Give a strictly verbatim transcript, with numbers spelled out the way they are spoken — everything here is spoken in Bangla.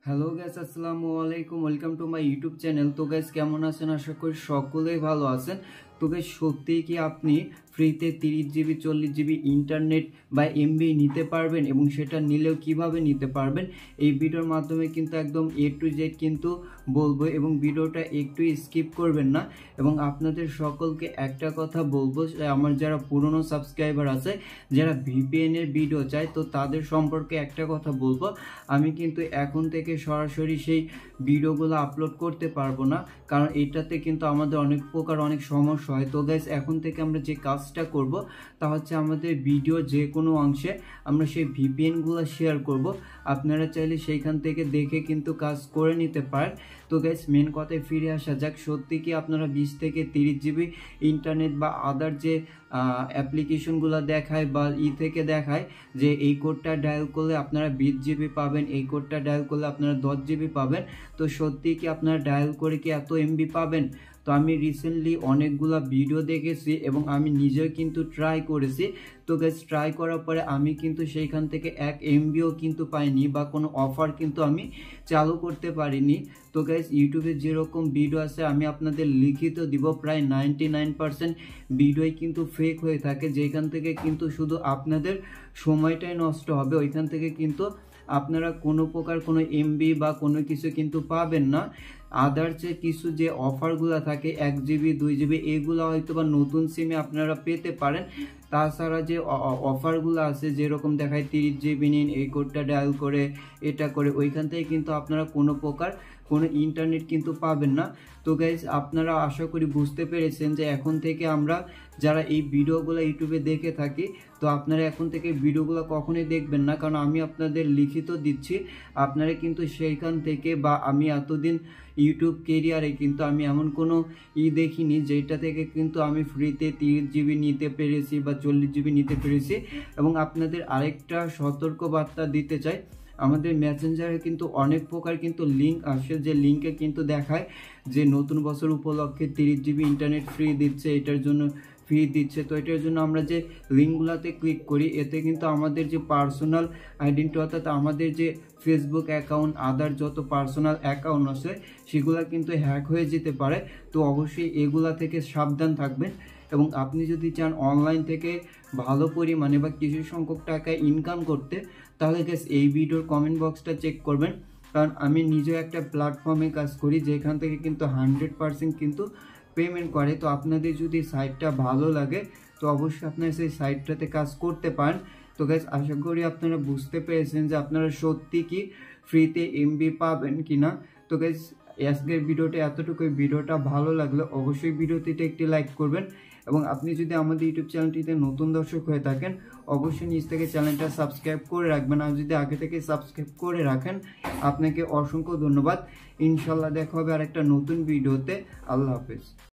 হ্যালো গাইস, আসসালামু আলাইকুম। Welcome to my YouTube channel. তো গাইস, কেমন আছেন? আশা করি সকলেই ভালো আছেন। তো গাইস, সত্যিই কি আপনি ফ্রিতে তিরিশ জিবি চল্লিশ জিবি ইন্টারনেট বা এমবি নিতে পারবেন, এবং সেটা নিলেও কিভাবে নিতে পারবেন এই ভিডিওর মাধ্যমে কিন্তু একদম এ টু জেড কিন্তু বলবো, এবং ভিডিওটা একটু স্কিপ করবেন না। এবং আপনাদের সকলকে একটা কথা বলবো, আমার যারা পুরনো সাবস্ক্রাইবার আছে, যারা ভিপিএন এর ভিডিও চায়, তো তাদের সম্পর্কে একটা কথা বলবো, আমি কিন্তু এখন থেকে সরাসরি সেই ভিডিওগুলো আপলোড করতে পারবো না, কারণ এটাতে কিন্তু আমাদের অনেক প্রকার অনেক সমস্যা হয়। তো গাইস, এখন থেকে আমরা যে কাজটা করব তা হচ্ছে আমাদের ভিডিও যে কোনো অংশে আমরা সেই ভিপিএনগুলো শেয়ার করব। আপনারা চাইলে সেইখান থেকে দেখে কিন্তু কাজ করে নিতে পারেন। তো গাইস, মেন কথায় ফিরে আসা যাক। সত্যি কি আপনারা বিশ থেকে তিরিশ জিবি ইন্টারনেট বা আদার যে অ্যাপ্লিকেশনগুলো দেখায় বা ই থেকে দেখায় যে এই কোডটা ডায়াল করলে আপনারা বিশ জিবি পাবেন, এই কোডটা ডায়াল করলে আপনারা দশ জিবি পাবেন, তো সত্যি কি আপনারা ডায়াল করে কি এত এমবি পাবেন? তো আমি রিসেন্টলি অনেকগুলো ভিডিও দেখেছি এবং আমি নিজেও কিন্তু ট্রাই করেছি। তো গাইস, ট্রাই করার পরে আমি কিন্তু সেইখান থেকে এক এমবিও কিন্তু পাইনি, বা কোনো অফার কিন্তু আমি চালু করতে পারিনি। তো গাইস, ইউটিউবে যেরকম ভিডিও আছে আমি আপনাদের লিখিত দিব, প্রায় নাইনটি নাইন পার্সেন্ট ভিডিওই কিন্তু ফেক হয়ে থাকে, যেখান থেকে কিন্তু শুধু আপনাদের সময়টাই নষ্ট হবে। ওইখান থেকে কিন্তু আপনারা কোনো প্রকার কোনো এমবি বা কোনো কিছু কিন্তু পাবেন না। আদার্স যে কিছু যে অফারগুলো থাকে এক জিবি দুই জিবি, এগুলো হয়তো বা নতুন সিমে আপনারা পেতে পারেন। তাছাড়া যে অফারগুলো আছে, যেরকম দেখায় তিরিশ জিবি নিন, এই কোডটা ডায়াল করে এটা করে, ওইখান থেকে কিন্তু আপনারা কোনো প্রকার কোনো ইন্টারনেট কিন্তু পাবেন না। তো গাইজ, আপনারা আশা করি বুঝতে পেরেছেন যে এখন থেকে আমরা যারা এই ভিডিওগুলো ইউটিউবে দেখে থাকি, তো আপনারা এখন থেকে ভিডিওগুলো কখনোই দেখবেন না, কারণ আমি আপনাদের লিখিত দিচ্ছি। আপনারা কিন্তু সেইখান থেকে, বা আমি এতদিন ইউটিউব কেরিয়ারে কিন্তু আমি এমন কোনো ই দেখিনি যেটা থেকে কিন্তু আমি ফ্রিতে তিরিশ জিবি নিতে পেরেছি বা চল্লিশ জিবি নিতে পেরেছি। এবং আপনাদের আরেকটা সতর্ক বার্তা দিতে চাই, আমাদের মেসেঞ্জারে কিন্তু অনেক প্রকার কিন্তু লিঙ্ক আসে, যে লিঙ্কে কিন্তু দেখায় যে নতুন বছর উপলক্ষে তিরিশ জিবি ইন্টারনেট ফ্রি দিচ্ছে, এটার জন্য ফ্রি দিচ্ছে। তো এটার জন্য আমরা যে লিঙ্কগুলোতে ক্লিক করি, এতে কিন্তু আমাদের যে পার্সোনাল আইডেন্টি, অর্থাৎ আমাদের যে ফেসবুক অ্যাকাউন্ট আদার যত পার্সোনাল অ্যাকাউন্ট আছে সেগুলো কিন্তু হ্যাক হয়ে যেতে পারে। তো অবশ্যই এগুলা থেকে সাবধান থাকবেন। এবং আপনি যদি চান অনলাইন থেকে ভালো পরিমাণে বা কিছু সংখ্যক টাকা ইনকাম করতে, তাহলে গ্যাস এই ভিডিওর কমেন্ট বক্সটা চেক করবেন, কারণ আমি নিজেও একটা প্ল্যাটফর্মে কাজ করি যেখান থেকে কিন্তু হান্ড্রেড পারসেন্ট কিন্তু পেমেন্ট করে। তো আপনাদের যদি সাইটটা ভালো লাগে, তো অবশ্যই আপনারা সেই সাইটটাতে কাজ করতে পারেন। তো গাইস, আশা করি আপনারা বুঝতে পেরেছেন যে আপনারা সত্যি কি ফ্রিতে এমবি পাবেন কিনা। তো গাইস, আজকের ভিডিওটা এতটুকুই। ভিডিওটা ভালো লাগলে অবশ্যই ভিডিওটিতে একটি লাইক করবেন, এবং আপনি যদি আমাদের ইউটিউব চ্যানেলটিতে নতুন দর্শক হয়ে থাকেন, অবশ্যই নিজ থেকে চ্যানেলটা সাবস্ক্রাইব করে রাখবেন। আর যদি আগে থেকে সাবস্ক্রাইব করে রাখেন, আপনাকে অসংখ্য ধন্যবাদ। ইনশাল্লাহ দেখা হবে আরেকটা নতুন ভিডিওতে। আল্লাহ হাফেজ।